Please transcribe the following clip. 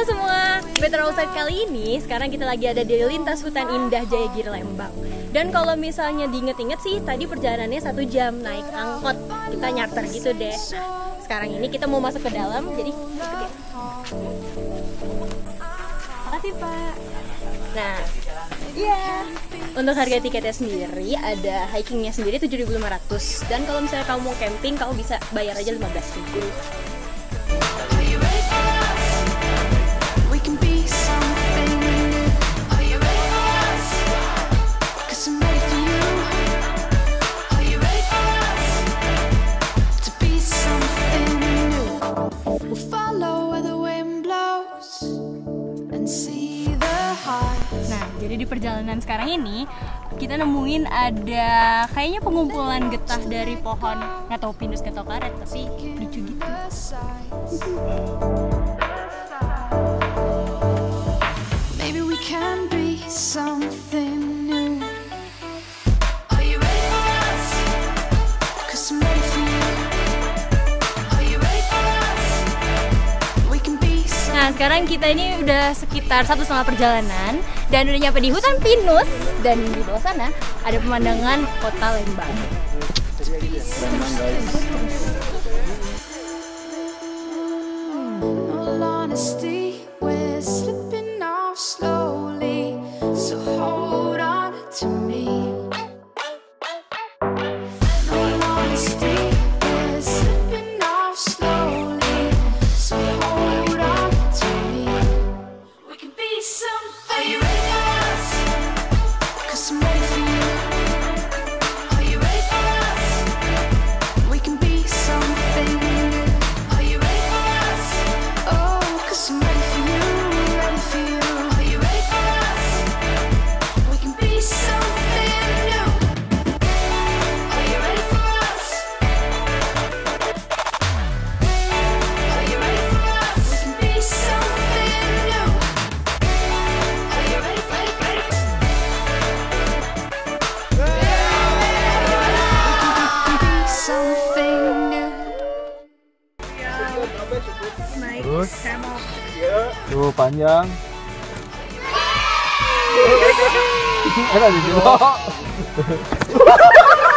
Halo semua, Better Outside kali ini sekarang kita lagi ada di lintas hutan indah Jayagiri Lembang. Dan kalau misalnya diinget-inget sih tadi perjalanannya 1 jam naik angkot, kita nyarter gitu deh. Nah, sekarang ini kita mau masuk ke dalam, jadi ikutin. Makasih Pak. Nah, iya. Untuk harga tiketnya sendiri ada hikingnya sendiri 7.500 dan kalau misalnya kamu mau camping kamu bisa bayar aja 15.000. Nah, jadi di perjalanan sekarang ini kita nemuin ada kayaknya pengumpulan getah dari pohon, nggak tahu pinus nggak tahu karet, tapi lucu gitu. Maybe we can be something new. Are you ready for us? 'Cause I'm ready for you. Are you ready for us? We can be something. Nah, sekarang kita ini udah sekitar 1,5 perjalanan dan udah nyampe di hutan pinus dan di bawah sana ada pemandangan kota Lembang. Terus tuh panjang. Enak di